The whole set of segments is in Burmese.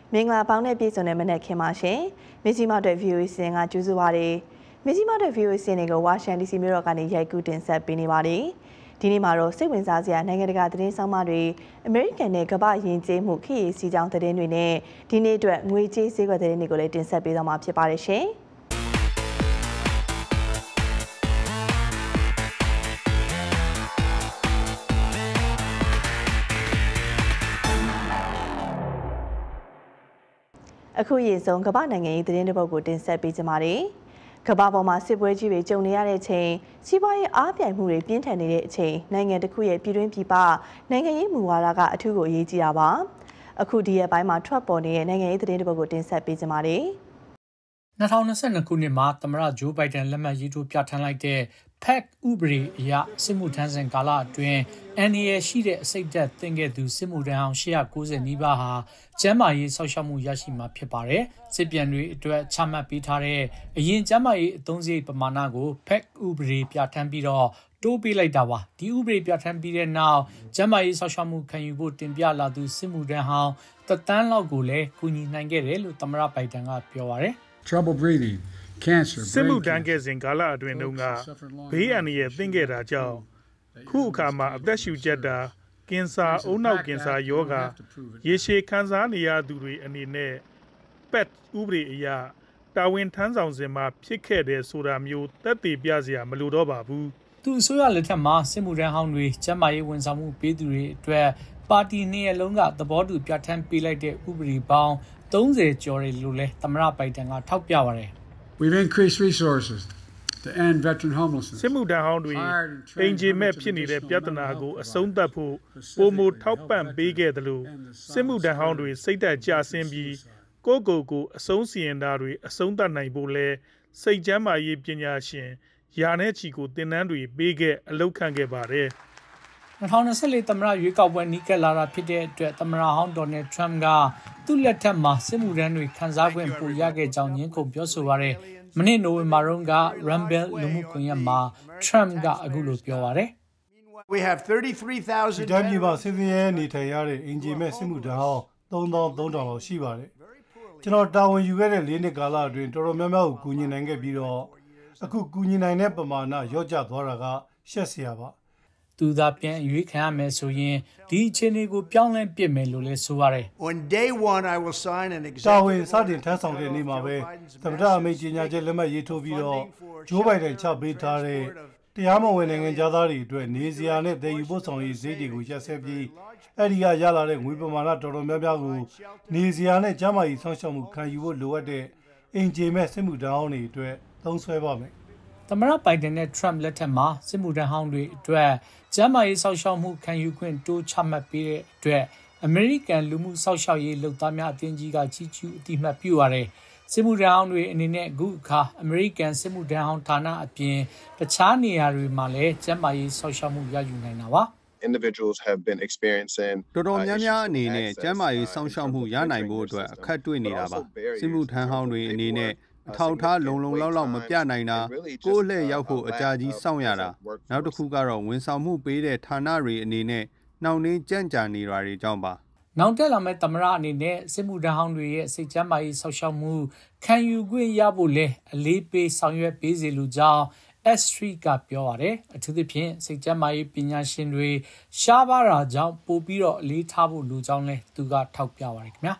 မင်္ဂလာပေါင်းနဲ့ပြည့်စုံတဲ့မနက်ခင်းပါရှင်။မြကြီးမောက်တဲ့ VOA စင်ကကြိုးစုပါတယ်။မြကြီးမောက်တဲ့ VOA စင်တွေကိုဝါရှင်တန် DC မြို့တော်ကနေရိုက်ကူးတင်ဆက်ပေးနေပါတယ်။ဒီနေ့မှာတော့စိတ်ဝင်စားစရာနိုင်ငံတကာသတင်းဆောင်မတွေအမေရိကန်နဲ့ကမ္ဘာယဉ်ကျေးမှုခေတ်စီကြောင်းသတင်းတွေနဲ့ဒီနေ့အတွက်ငွေကြေးဈေးကွက်သတင်းတွေကိုလည်းတင်ဆက်ပေးသွားမှာဖြစ်ပါတယ်ရှင်။အခုရေဆုံးကမ္ဘာနိုင်ငံရေးသတင်းတစ်ပုဒ်ကိုတင်ဆက်ပေးကြပါမယ်။ကမ္ဘာပေါ်မှာစစ်ပွဲကြီးတွေကြုံနေရတဲ့အချိန်စီးပွားရေးအားပြိုင်မှုတွေပြင်းထန်နေတဲ့အချိန်နိုင်ငံတစ်ခုရဲ့ပြည်တွင်းပြည်ပနိုင်ငံရေးမူဝါဒကအထူးကိုအရေးကြီးတာပါ။အခုဒီရက်ပိုင်းမှာထွက်ပေါ်နေတဲ့နိုင်ငံရေးသတင်းတစ်ပုဒ်ကိုတင်ဆက်ပေးကြပါမယ်။ 2022ခုနှစ်မှာသမ္မတဂျိုးဘိုင်ဒန်လက်မှတ်ရေးထိုးပြဋ္ဌာန်းလိုက်တဲ့ PAC ဥပဒေအရစစ်မှုထမ်းစဉ်ကာလအတွင်း NAL ရှိတဲ့အစိတ်သက်တင်ခဲ့သူစစ်မှုထမ်းအောင်890နီးပါးဟာကျန်းမာရေးဆောက်ရှောက်မှုရရှိမှာဖြစ်ပါတယ်။စစ်ပြန်တွေအတွက်ချမှတ်ပေးထားတဲ့အရင်ကျန်းမာရေးအသုံးစရိတ်ပမာဏကို PAC ဥပဒေပြဋ္ဌာန်းပြီးတော့တိုးပေးလိုက်တာပါ။ဒီဥပဒေပြဋ္ဌာန်းပြီးတဲ့နောက်ကျန်းမာရေးဆောက်ရှောက်မှုခံယူဖို့တင်ပြလာသူစစ်မှုထမ်းဟောင်းတသန်းလောက်ကိုလည်းကူညီနိုင်ခဲ့တယ်လို့သမ္မတဘိုင်ဒန်ကပြောပါတယ်။ Trouble breathing, cancer, စစ်မှုထမ်းခဲ့စဉ်ကာလအတွင်းတုန်းကဘေးအန္တရာယ်သင့်ခဲ့တာကြောင့်ခုအခါမှာအသက်ရှူကျပ်တာကင်ဆာအုံနောက်ကင်ဆာယောဂရေရှည်ခံစားနေရသူတွေအနေနဲ့ PET ဥပဒေအရတာဝန်ထမ်းဆောင်စဉ်မှာဖြစ်ခဲ့တဲ့ဆိုတာမျိုးသက်သေပြစရာမလိုတော့ပါဘူးသူအစိုးရလက်ထက်မှာစစ်မှုထမ်းဟောင်းတွေကျန်းမာရေးဝန်ဆောင်မှုပေးသူတွေအတွက်ပါတီနှစ်ရပ်လုံးကသဘောတူပြဋ္ဌာန်းပေးလိုက်တဲ့ဥပဒေပေါင်း30ကျော်တယ်လို့လည်းသမ္မတဘိုင်ဒန်ကထောက်ပြပါတယ် We've increased resources to end veteran homelessness. စစ်မှုထမ်းဟောင်းတွေအင်ဂျင်မဲ့ဖြစ်နေတဲ့ပြဿနာကိုအဆုံးသတ်ဖို့ပုံမထောက်ပံ့ပေးခဲ့တယ်လို့စစ်မှုထမ်းဟောင်းတွေစိတ်သက်ကြဆင်းပြီးကိုအဆုံးစီရင်တာတွေအဆုံးသတ်နိုင်ဖို့လဲစိတ်ကျန်းမာရေးပညာရှင်ယာနဲ့ချီကိုသင်တန်းတွေပေးခဲ့အလုပ်ခံခဲ့ပါတယ် 2024သမ္မတရွေးကောက်ပွဲနီးကပ်လာတာဖြစ်တဲ့အတွက်သမ္မတဟောင်းဒေါ်နယ်ထရမ့်ကသူ့လက်ထက်မှာစစ်မှုထမ်းတွေခန်းစားခွင့်ပိုရခဲ့ကြောင်းညှင်းခုန်ပြောဆိုပါတယ်။မနေ့နိုဝင်ဘာတုန်းက Rumble လူမှုကွန်ရက်မှာထရမ့်ကအခုလိုပြောပါတယ်။ We have 33,000 တိုင်းပြည်မှာစစ်စင်ရဲနေထိုင်ရတဲ့အင်ဂျင်မဲ့စစ်မှုထမ်းဟောင်း3300လောက်ရှိပါတယ်။ကျွန်တော်တာဝန်ယူခဲ့တဲ့၄နှစ်ကာလအတွင်းတော်တော်များများကိုကူညီနိုင်ခဲ့ပြီးတော့အခုကူညီနိုင်တဲ့ပမာဏရော့ကျသွားတာကရှက်စရာပါသူသာပြန်ရွေးခံရမယ်ဆိုရင်ဒီအခြေအနေကိုပြောင်းလဲပြစ်မယ်လို့လည်းဆိုပါတယ် On day 1 I will sign an executive တာဝန်စတင်ထမ်းဆောင်တဲ့နေ့မှာပဲသမ္မတအမိန့်ကြေညာချက်လက်မှတ်ရေးထိုးပြီးတော့ဂျိုးဘိုင်ဒန်ချပေးထားတဲ့တရားမဝင်နိုင်ငံသားတွေအတွက်နေစရာနဲ့တည်ယူပို့ဆောင်ရေးဈေးတွေကိုရပ်စဲပြီးအဲ့ဒီကရလာတဲ့ငွေပမာဏတော်တော်များများကိုနေစရာနဲ့ကျန်းမာရေးဆောင်ရှောက်မှုခံယူဖို့လိုအပ်တဲ့အင်ဂျင်မဲ့စစ်မှုထမ်းဟောင်းတွေအတွက်သုံးစွဲပါမယ်သမ္မတဘိုင်ဒန်နဲ့ထရမ့်လက်ထက်မှာစစ်မှုထမ်းဟောင်းတွေအတွက်ကျန်းမာရေးဆောက်ရှောက်မှုခံယူခွင့်တိုးချမှတ်ပေးတဲ့အတွက်အမေရိကန်လူမှုဆောက်ရှောက်ရေးလုပ်သားများအသင်းကြီးကကြီးကျူးအတိအမှတ်ပြုရတယ်စစ်မှုထမ်းဟောင်းတွေအနေနဲ့အခုအခါအမေရိကန်စစ်မှုထမ်းဟောင်းဌာနအပြင်တခြားနေရာတွေမှာလည်းကျန်းမာရေးဆောက်ရှောက်မှုရယူနိုင်တာပါ Individuals have been experiencing တော်တော်များများအနေနဲ့ကျန်းမာရေးစောင့်ရှောက်မှုရနိုင်ဖို့အတွက်အခက်တွေ့နေတာပါစစ်မှုထမ်းဟောင်းတွေအနေနဲ့အထောက်အထားလုံလောက်မပြနိုင်တာကိုယ်လှည့်ရောက်ဖို့အကြာကြီးစောင့်ရတာနောက်တစ်ခုကတော့ဝန်ဆောင်မှုပေးတဲ့ဌာနတွေအနေနဲ့နှောင့်နှေးကြန့်ကြာနေတာတွေကြောင့်ပါနောက်တက်လာမဲ့သမ္မတအနေနဲ့စစ်မှုထမ်းဟောင်းတွေရဲ့စိတ်ကျန်းမာရေးဆောက်ရှောက်မှုခံယူခွင့်ရဖို့လဲအလေးပေးဆောင်ရွက်ပေးစီလိုကြောင်းS3 ကပြောပါတယ်အထူးသဖြင့်စိတ်ကျန်းမာရေးပညာရှင်တွေရှားပါတာကြောင့်ပို့ပြီးတော့အလေးထားဖို့လိုကြောင်းလဲသူကထောက်ပြပါတယ်ခင်ဗျာ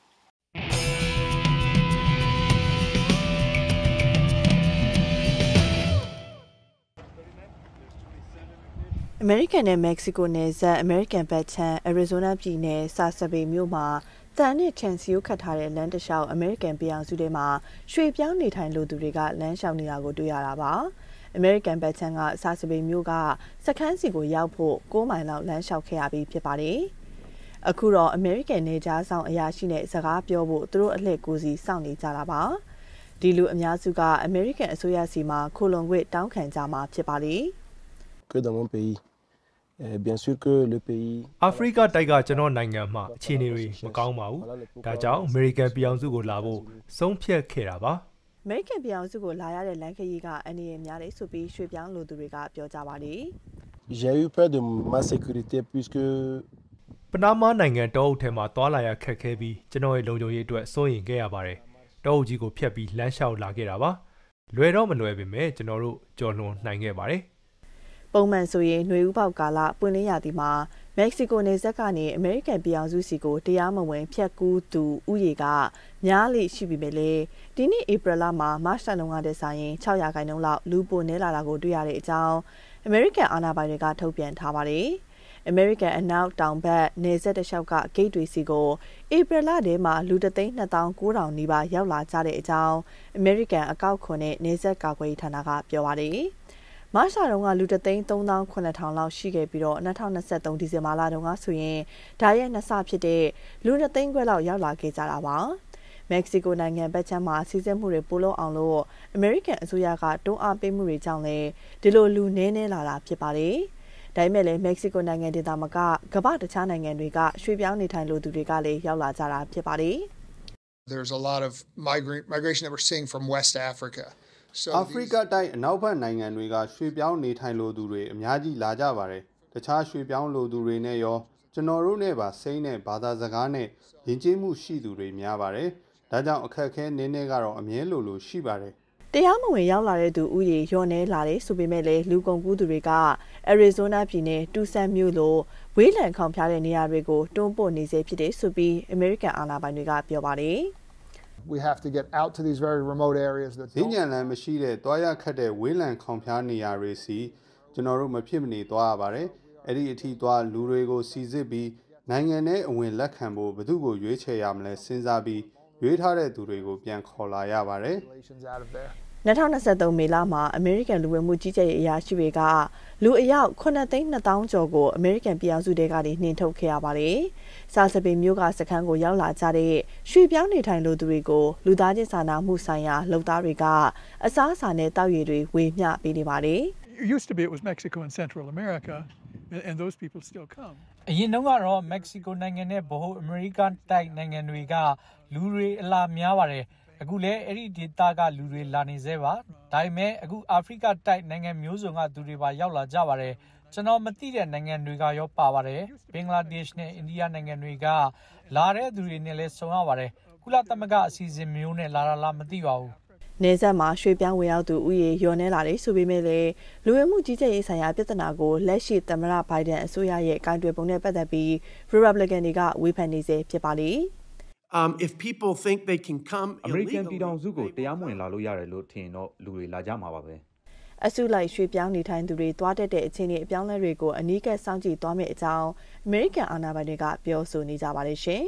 အမေရိကန်နဲ့မက္ကဆီကိုနယ်စပ်အမေရိကန်ဘက်ခြမ်းအရီဇိုနာပြည်နယ်ဆာဆာဘေမြို့မှာတန်နဲ့ချန်စီယိုခတ်ထားတဲ့လမ်းတစ်လျှောက်အမေရိကန်ပြည်အောင်စုထဲမှာရွှေပြောင်းနေထိုင်လိုသူတွေကလမ်းလျှောက်နေတာကိုတွေ့ရတာပါအမေရိကန်ဘက်ခြမ်းကဆာဆာဘေမြို့ကစခန်းစီကိုရောက်ဖို့9မိုင်လောက်လမ်းလျှောက်ခဲ့ရပြီးဖြစ်ပါတယ်အခုတော့အမေရိကန်နေကြားဆောင်အရာရှိနဲ့စကားပြောဖို့သူတို့အလှည့်ကိုစီစောင့်နေကြတာပါဒီလူအများစုကအမေရိကန်အစိုးရစီမှာခိုလုံခွင့်တောင်းခံကြမှာဖြစ်ပါလေ que dans mon pays bien sûr que le pays အာဖရိကတိုက်ကကျွန်တော်နိုင်ငံမှာအခြေအနေတွေမကောင်းပါဘူးဒါကြောင့်အမေရိကန်ပြည်အောင်စုကိုလာဖို့ဆုံးဖြတ်ခဲ့တာပါအမေရိကန်ပြည်အောင်စုကိုလာရတဲ့လမ်းခရီးကအနည်းငယ်များတယ်ဆိုပြီးရွှေပြောင်းလူသူတွေကပြောကြပါလေ j'ai eu peur de ma sécurité puisque ပနားမားနိုင်ငံတောအုပ်ထဲမှာတွာလာရခက်ခဲပြီးကျွန်တော်ရဲ့လုံခြုံရေးအတွက်စိုးရိမ်ခဲ့ရပါတယ်တောအုပ်ကြီးကိုဖျက်ပြီးလမ်းလျှောက်လာခဲ့တာပါလွယ်တော့မလွယ်ပေမဲ့ကျွန်တော်တို့ကြော်လွန်နိုင်ခဲ့ပါတယ်ပုံမှန်ဆိုရင်ຫນွေဥပေါကာလပွင့်လင်းရာသီမှာမက္ကဆီကိုနယ်စပ်ကနေအမေရိကန်ပြည်အောင်စုစီကိုတရားမဝင်ဖျက်ကူးသူဥယေကများလေရှိပြီပဲလေဒီနေ့ဧပြီလမှာမတ်လတုန်းကတည်းဆိုင်ရင်600ခန့်လောက်လူပိုနေလာတာကိုတွေ့ရတဲ့အကြောင်းအမေရိကန်အာဏာပိုင်တွေကထုတ်ပြန်ထားပါတယ်အမေရိကန်အနောက်တောင်ဘက်နယ်စပ်တစ်လျှောက်ကဂိတ်တွေစီကိုဧပြီလထဲမှာလူ3,29,000နီးပါးရောက်လာကြတဲ့အကြောင်းအမေရိကန်အကောက်ခွန်နဲ့နယ်စပ်ကာကွယ်ရေးဌာနကပြောပါတယ်မတ်လတုန်းကလူ3,39,000လောက်ရှိခဲ့ပြီးတော့2023ဒီဇင်ဘာလတုန်းကဆိုရင်ဒါရဲ့နှစ်ဆဖြစ်တဲ့လူ2,000,000လောက်ရောက်လာခဲ့ကြတာပါမက္ကဆီကိုနိုင်ငံဘက်ခြမ်းမှာစီစဉ်မှုတွေပိုလို့အောင်လို့အမေရိကန်အစိုးရကတွန်းအားပေးမှုတွေကြောင့်လည်းဒီလိုလူနည်းနည်းလာတာဖြစ်ပါတယ်ဒါပေမဲ့လည်းမက္ကဆီကိုနိုင်ငံဒေသမှာကမ္ဘာတခြားနိုင်ငံတွေကရွှေ့ပြောင်းနေထိုင်လိုသူတွေကလည်းရောက်လာကြတာဖြစ်ပါတယ် There's a lot of migration that we're seeing from West Africa အာဖရိကတိုက်အနောက်ဘက်နိုင်ငံတွေကရွှေ့ပြောင်းနေထိုင်လိုသူတွေအများကြီးလာကြပါတယ်တခြားရွှေ့ပြောင်းလိုသူတွေနဲ့ရောကျွန်တော်တို့နဲ့ပါစိမ့်နဲ့ဘာသာစကားနဲ့ယဉ်ကျေးမှုရှိသူတွေများပါတယ်ဒါကြောင့်အခက်အခဲနည်းနည်းကတော့အမြဲလိုရှိပါတယ်တရားမဝင်ရောက်လာတဲ့သူဥယေရော့နေလာတယ်ဆိုပေမဲ့လည်းလူကုန်ကူးသူတွေကအရီဇိုနာပြည်နယ်တူဆန်မြို့လိုဝေးလံခေါင်ဖျားတဲ့နေရာတွေကိုတွန်းပို့နေစေဖြစ်တယ်ဆိုပြီးအမေရိကန်အာဏာပိုင်တွေကပြောပါတယ် We have to get out to these very remote areas that ဈေးညံလမ်းမရှိတဲ့တွားရခတ်တဲ့ဝေးလံခေါင်ဖျားနေရာတွေစီကျွန်တော်တို့မဖြစ်မနေသွားရပါတယ်အဲ့ဒီအထိသွားလူတွေကိုစီစစ်ပြီးနိုင်ငံနဲ့အဝင်လက်ခံဖို့ဘယ်သူကိုရွေးချယ်ရမလဲစဉ်းစားပြီးရွေးထားတဲ့သူတွေကိုပြန်ခေါ်လာရပါတယ် 2023မေလမှာအမေရိကန်လူဝင်မှုကြီးကြပ်ရေးအရာရှိတွေကလူအယောက်9,200,000ကျော်ကိုအမေရိကန်ပြည်အောင်စုတဲကနေနှင်ထုတ်ခဲ့ရပါတယ်။စာစပင်မျိုးကစခန်းကိုရောက်လာကြတဲ့ရွှေ့ပြောင်းနေထိုင်လိုသူတွေကိုလူသားချင်းစာနာမှုဆိုင်ရာလုပ်သားတွေကအစားအစာနဲ့တောက်ရည်တွေဝေမျှပေးနေပါတယ်။ It used to be it was Mexico and Central America and those people still come. အရင်တုန်းကတော့မက္ကဆီကိုနိုင်ငံနဲ့ဗဟိုအမေရိကန်တိုက်နိုင်ငံတွေကလူတွေအလားများပါတယ်အခုလည်းအဲ့ဒီဒေသကလူတွေလာနေသေးပါဒါပေမဲ့အခုအာဖရိကတိုက်နိုင်ငံမျိုးစုံကသူတွေပါရောက်လာကြပါတယ်ကျွန်တော်မသိတဲ့နိုင်ငံတွေကရောပါပါတယ်ဘင်္ဂလားဒေ့ရှ်နဲ့အိန္ဒိယနိုင်ငံတွေကလာတဲ့သူတွေနဲ့လည်းဆုံရပါတယ်ကုလသမဂ္ဂအစီအစဉ်မျိုးနဲ့လာတာလားမသိပါဘူးနေဆက်မှာရွှေ့ပြောင်းဝင်ရောက်သူဥယေရော်နေလာတယ်ဆိုပေမဲ့လည်းလူဝင်မှုကြီးကြပ်ရေးဆိုင်ရာပြဿနာကိုလက်ရှိသမ္မတဘိုင်ဒန်အစိုးရရဲ့ကိုင်တွယ်ပုံနဲ့ပတ်သက်ပြီး Republican တွေကဝေဖန်နေစေဖြစ်ပါလိမ့် If people think they can come အမေရိကန်ပြည်ထောင်စုကိုတရားမဝင်လာလို့ရတယ်လို့ထင်တော့လူတွေလာကြမှာပါပဲအစုလိုက်ရွှေ့ပြောင်းနေထိုင်သူတွေတွားတက်တဲ့အခြေအနေအပြောင်းလဲတွေကိုအနီးကပ်စောင့်ကြည့်သွားမယ့်အကြောင်းအမေရိကန်အာဏာပိုင်တွေကပြောဆိုနေကြပါတယ်ရှင်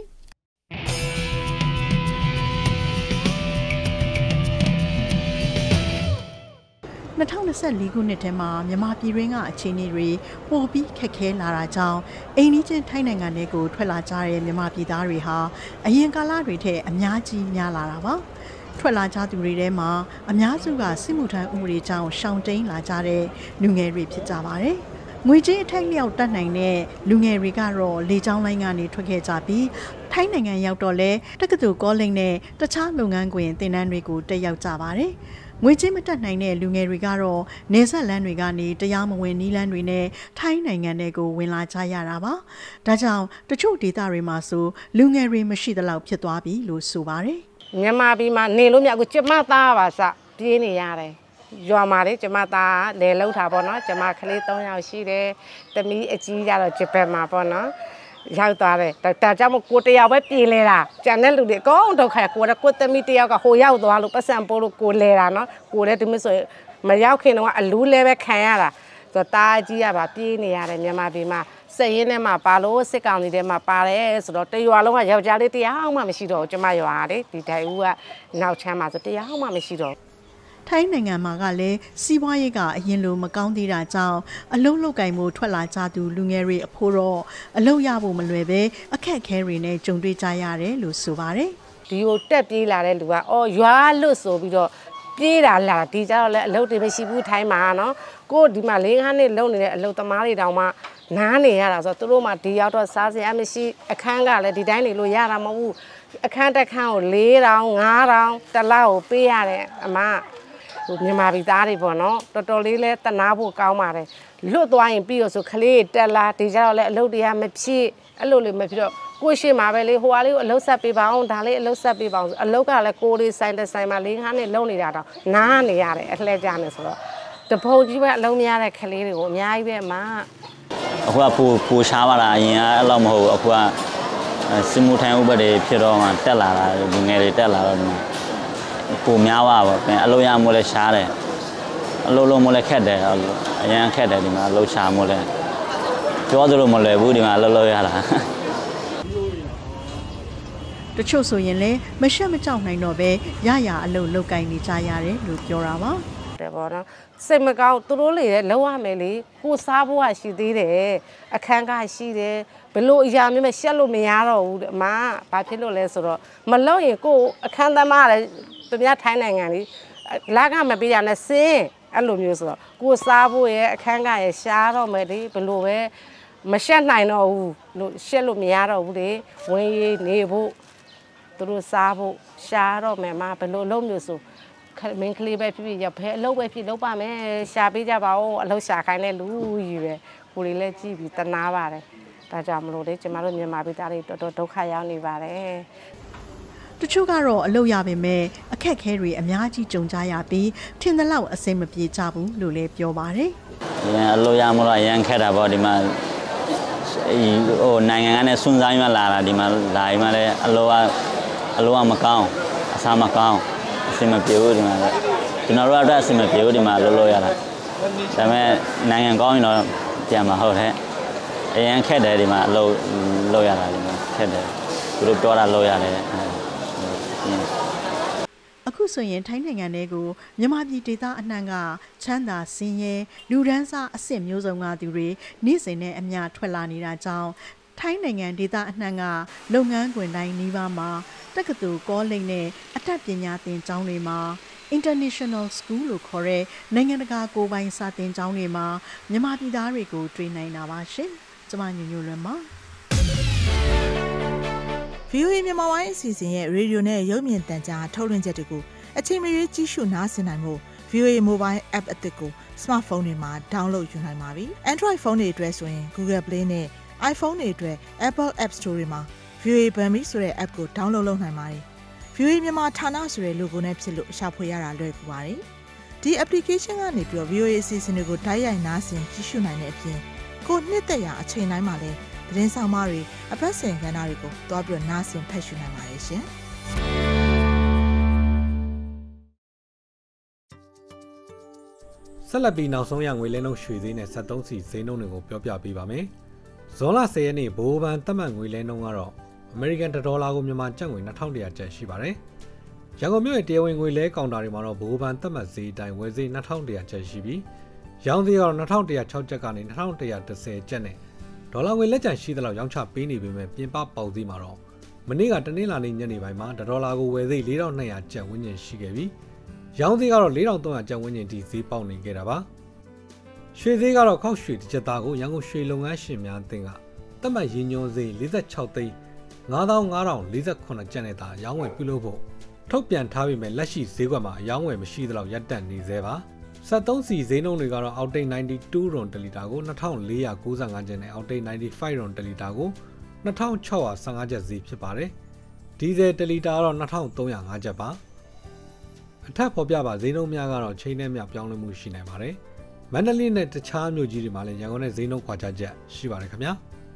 2024ခုနှစ်ထဲမှာမြန်မာပြည်တွင်းကအခြေအနေတွေပိုပြီးခက်ခဲလာတာကြောင့်အိမ်နီးချင်းထိုင်းနိုင်ငံတွေကိုထွက်လာကြတဲ့မြန်မာပြည်သားတွေဟာအရင်ကာလတွေထက်အများကြီးများလာတာပါထွက်လာကြသူတွေထဲမှာအများစုကစစ်မှုထမ်းဥပဒေကြောင့်ရှောင်တိန်လာကြတဲ့လူငယ်တွေဖြစ်ကြပါတယ်ငွေကြေးအထိုက်လျောက်တတ်နိုင်တဲ့လူငယ်တွေကတော့လေကြောင်းလိုင်းကနေထွက်ခဲ့ကြပြီးထိုင်းနိုင်ငံရောက်တော့လဲတက္ကသိုလ်ကောလိပ်နဲ့တခြားလုပ်ငန်းခွင်သင်တန်းတွေကိုတက်ရောက်ကြပါတယ်ငွေကြေးမတက်နိုင်တဲ့လူငယ်တွေကတော့နေဆက်လန်းတွေကနေတရားမဝင်နီးလန်းတွေနဲ့ထိုင်းနိုင်ငံတွေကိုဝင်လာကြရတာပါ။ဒါကြောင့်တချို့ဒေသတွေမှာဆိုလူငယ်တွေမရှိသလောက်ဖြစ်သွားပြီလို့ဆိုပါတယ်။မြန်မာပြည်မှာနေလို့မရဘူးကျမသားပါစပြေးနေရတယ်။ရွာမှာလေကျမသားလေလှုပ်တာပေါ့နော်။ကျမကလေး3ယောက်ရှိတယ်။သမီးအကြီးကြတော့ဂျပန်မှာပေါ့နော်။ရောက်သွားတယ်ဒါကြောင့်မို့ကိုတယောက်ပဲပြေးလဲတာကျန်တဲ့လူတွေအကုန်ဒုက္ခကိုသမီးတယောက်ကဟိုရောက်သွားလို့ပတ်စံပိုးလို့ကိုလဲတာနော်ကိုလည်းဒီမျိုးဆိုမရောက်ခင်တော့အလူးလဲပဲခံရတာဆိုတော့တာကြီးရပါပြေးနေရတယ်မြန်မာပြည်မှာစက်ရင်းထဲမှာပါလို့စစ်ကောင်စီထဲမှာပါတယ်ဆိုတော့တရွာလုံးကယောက်ျားလေးတရားမှမရှိတော့ဘူးကျမရွာလေဒီတိုင်ဦးကနောက်ချမ်းမှာဆိုတရားမှမရှိတော့ထိုင်းနိုင်ငံမှာကလည်းစီးပွားရေးကအရင်လိုမကောင်းသေးတာကြောင့်အလုံးလုတ်ကင်မှုထွက်လာကြသူလူငယ်တွေအဖို့တော့အလုပ်ရဖို့မလွယ်ပဲအခက်အခဲတွေနဲ့ကြုံတွေ့ကြရတယ်လို့ဆိုပါတယ်ဒီကိုတက်ပြေးလာတဲ့လူကရွာလွတ်ဆိုပြီးတော့ပြေးတာလာဒီကြတော့လည်းအလုပ်တွေမရှိဘူးထိုင်းမှာနော်ကိုဒီမှာ4-5နှစ်လုံနေတဲ့အလုပ်သမားတွေတောင်မှနားနေရတာဆိုတော့သူတို့မှဒီရောက်တော့စားစရာမရှိအခန်းကလည်းဒီတိုင်းနေလို့ရတာမဟုတ်ဘူးအခန်းတစ်ခန်းကို4,000-5,000တစ်လကိုပေးရတယ်အမမြန်မာပြည်သားတွေပေါ့နော်တော်တော်လေးလဲတနာဖို့ကောင်းပါတယ်လွတ်သွားရင်ပြီးတော့ဆိုခလေးတက်လာဒီကြတော့လဲအလုပ်တွေကမဖြစ်အဲ့လိုလေးမဖြစ်တော့ကိုရှိမှာပဲလေဟိုကလေးကိုအလုတ်ဆက်ပေးပါအောင်ဒါလေးအလုတ်ဆက်ပေးပါအောင်အလုတ်ကလည်းကိုလေးဆိုင်တဲ့ဆိုင်မှာ၄-၅နှစ်လုံးနေတာတော့နားနေရတယ်အလှည့်ကြနေဆိုတော့တပုံကြီးပဲအလုံးမရတဲ့ကလေးတွေကိုအများကြီးပဲမှာအခုကပူရှားပါလားအရင်ကအဲ့လိုမဟုတ်အခုကစစ်မှုထမ်းဥပဒေဖြစ်တော့မှတက်လာတာဒီငယ်တွေတက်လာတော့ပူများပါပေါ့အလုပ်ရမို့လဲရှားတယ်အလုပ်လုံးမို့လဲခက်တယ်အရင်ခက်တယ်ဒီမှာအလုပ်ရှားမို့လဲပြောသလိုမလွယ်ဘူးဒီမှာအလုပ်လုပ်ရတာတချို့ဆိုရင်လည်းမရှက်မကြောက်နိုင်တော့ပဲရရအလုပ်လုပ်ကိုင်နေကြရတယ်လို့ပြောတာပါတယ်ပေါ့နော်စိတ်မကောင်းသူတို့လေလောက်ရမယ်လေကိုစားဖို့ကရှိသေးတယ်အခန်းကရှိတယ်ဘလို့အရာမျိုးနဲ့ရှက်လို့မရတော့ဘူးအမဘာဖြစ်လို့လဲဆိုတော့မလောက်ရင်ကိုအခန်းသမားလည်းသူများထိုင်းနိုင်ငံလေးလာကမပေးရနဲ့စင်းအဲ့လိုမျိုးဆိုတော့ကိုစားဖို့ရဲ့အခန်းကရဲ့ရှားတော့မယ်လေဘလို့ပဲမရှက်နိုင်တော့ဘူးလို့ရှက်လို့မရတော့ဘူးလေဝင်ရည်နေဖို့သူတို့စားဖို့ရှားတော့မယ်မဘလို့လုံးမျိုးဆိုမင်းကလေးပဲဖြစ်ရဖဲအလုပ်ပဲဖြစ်လုပ်ပါမယ်ရှာပေးကြပါဦးအလုပ်ရှာခိုင်းတဲ့လူကြီးပဲကိုလေးလည်းကြည့်ပြီးတနာပါတယ်ဒါကြောင့်မလို့လေကျမတို့မြန်မာပြည်သားတွေတော်တော်ဒုက္ခရောက်နေပါတယ်တချို့ကတော့အလုပ်ရပေမဲ့အခက်ခဲတွေအများကြီးကြုံကြရပြီးထင်သလောက်အဆင်မပြေကြဘူးလို့လည်းပြောပါတယ်အလုပ်ရမလို့အရင်ခက်တာပေါ့ဒီမှာဟိုနိုင်ငံကနေစွန့်စားရလာတာဒီမှာလာရင်လည်းအလုပ်ကမကောင်းအစားမကောင်းအဆင်မပြေဘူးဒီမှာလည်းကျွန်တော်တို့အတွက်အဆင်မပြေဘူးဒီမှာလုပ်ရတာဒါပေမဲ့နိုင်ငံကောင်းရင်တော့ပြန်မှာဟုတ်တယ်အရင်ခက်တယ်ဒီမှာလုပ်ရတာဒီမှာခက်တယ်သူတို့ပြောတာလုပ်ရတယ်အခုဆိုရင်ထိုင်းနိုင်ငံတွေကိုမြန်မာပြည်ဒေသအနှံ့ကချမ်းသာစင်းရဲလူဒန်းစားအဆင့်မျိုးစုံကသူတွေနေ့စဉ်နဲ့အမျှထွက်လာနေတာကြောင့်ထိုင်းနိုင်ငံဒေသအနှံ့ကလုပ်ငန်းခွင်တိုင်းနီးပါးမှာတက္ကသိုလ်ကောလိပ်နဲ့အတတ်ပညာသင်ကျောင်းတွေမှာ International School လို့ခေါ်တဲ့နိုင်ငံတကာကိုယ်ပိုင်စာသင်ကျောင်းတွေမှာမြန်မာပြည်သားတွေကိုတွေ့နိုင်တာပါရှင်။ကျွန်မညညလွန်ပါ VOA မြန်မာပိုင်းအစီအစဉ်ရဲ့ရေဒီယိုနဲ့ရုပ်မြင်သံကြားထုတ်လွှင့်ချက်တွေကိုအချိန်မရွေးကြည့်ရှုနားဆင်နိုင်မှု VOA Mobile App အသစ်ကို Smartphone တွေမှာ download ယူနိုင်ပါပြီ။ Android phone တွေအတွက်ဆိုရင် Google Play နဲ့ iPhone တွေအတွက် Apple App Store တွေမှာ VOA Bami ဆိုတဲ့ app ကို download လုပ်နိုင်ပါတယ်။ VOA မြန်မာဌာနဆိုတဲ့ logo နဲ့ဖြစ်လို့ရှာဖွေရတာလွယ်ကူပါတယ်။ဒီ application ကနေပြီးတော့ VOA အစီအစဉ်တွေကိုတိုက်ရိုက်နားဆင်ကြည့်ရှုနိုင်တဲ့အပြင်ကိုနှစ်သက်ရာအချိန်တိုင်းမှာလည်းသတင်းဆောင်မတွေအပတ်စဉ်ကဏ္ဍတွေကိုတွားပြီးတော့နားဆင်ဖတ်ရှုနိုင်ပါတယ်ရှင်။ဆက်လက်ပြီးနောက်ဆုံးရငွေလဲနှုန်းရွှေဈေးနဲ့73စီဈေးနှုန်းတွေကိုပြောပြပေးပါမယ်။ဇွန်လ10ရက်နေ့ဘိုးဘန်သတ်မှတ်ငွေလဲနှုန်းကတော့အမေရိကန်ဒေါ်လာကိုမြန်မာကျပ်ငွေ2100ကျပ်ရှိပါတယ်။ရန်ကုန်မြို့ရဲ့တရားဝင်ငွေလဲကောင်တာတွေမှာတော့ဘိုးဘန်သတ်မှတ်ဈေးအတိုင်းဝယ်ဈေး2100ကျပ်ရှိပြီးရောင်းဈေးကတော့2106ကျပ်ကနေ2110ကျပ်နဲ့ဒေါ်လာငွေလက်ကျန်ရှိသလောက်ရောင်းချပေးနေပေမဲ့ပြင်ပပေါက်ဈေးမှာတော့မနေ့ကတနင်္လာနေ့ညနေပိုင်းမှာဒေါ်လာကိုဝယ်ဈေး4200ကျပ်ဝန်းကျင်ရှိခဲ့ပြီးရောင်းဈေးကတော့4300ကျပ်ဝန်းကျင်ထိဈေးပေါက်နေခဲ့တာပါ။ရွှေဈေးကတော့ခောက်ရွှေတစ်ကျပ်သားကိုရန်ကုန်ရွှေလုပ်ငန်းရှင်များအသင်းကသတ်မှတ်ရည်ညွှန်းဈေး46သိန်း9548ကျပ်နဲ့သာရောင်းဝယ်ပြုလုပ်ဖို့ထုတ်ပြန်ထားပေမဲ့လက်ရှိဈေးကွက်မှာအယောင်းဝယ်မရှိသလောက်ရပ်တန့်နေသေးပါ73စီဈေးနှုန်းတွေကတော့အောက်တိတ်92ရွန်တလီတာကို2495ကျပ်နဲ့အောက်တိတ်95ရွန်တလီတာကို2615ကျပ်ဈေးဖြစ်ပါတယ်ဒီဇယ်တလီတာကတော့2305ကျပ်ပါအထက်ဖော်ပြပါဈေးနှုန်းများကတော့ချိန်နဲ့မျှပြောင်းလဲမှုရှိနိုင်ပါတယ်မန္တလေးနဲ့တခြားမြို့ကြီးတွေမှာလည်းရန်ကုန်နဲ့ဈေးနှုန်းခွာခြားချက်ရှိပါတယ်ခင်ဗျာ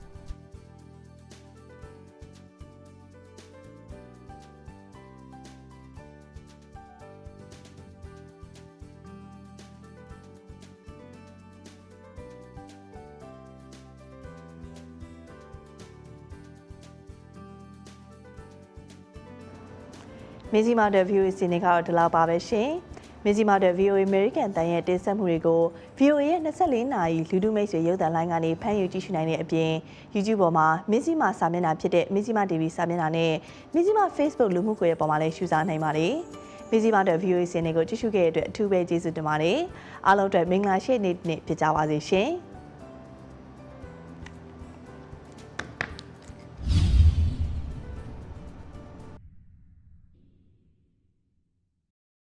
မင်းကြီးမာတဲ့ VOA စီနေကတော့ဒီလောက်ပါပဲရှင်မင်းကြီးမာတဲ့ VOA American တန်ရဲ့တင်ဆက်မှုတွေကို VOA ရဲ့24နာရီလူထုမိတ်ဆွေရုပ်သံလိုင်းကနေဖမ်းယူကြည့်ရှုနိုင်တဲ့အပြင် YouTube ပေါ်မှာမင်းကြီးမာစာမျက်နှာဖြစ်တဲ့မင်းကြီးမာ TV စာမျက်နှာနဲ့မင်းကြီးမာ Facebook လူမှုကွန်ရက်ပေါ်မှာလည်းရှုစားနိုင်ပါတယ်မင်းကြီးမာတဲ့ VOA စီနေကိုကြည့်ရှုခဲ့တဲ့အတွက်အထူးပဲကျေးဇူးတင်ပါတယ်အားလုံးအတွက်မင်္ဂလာရှိနေ့ဖြစ်ကြပါစေရှင်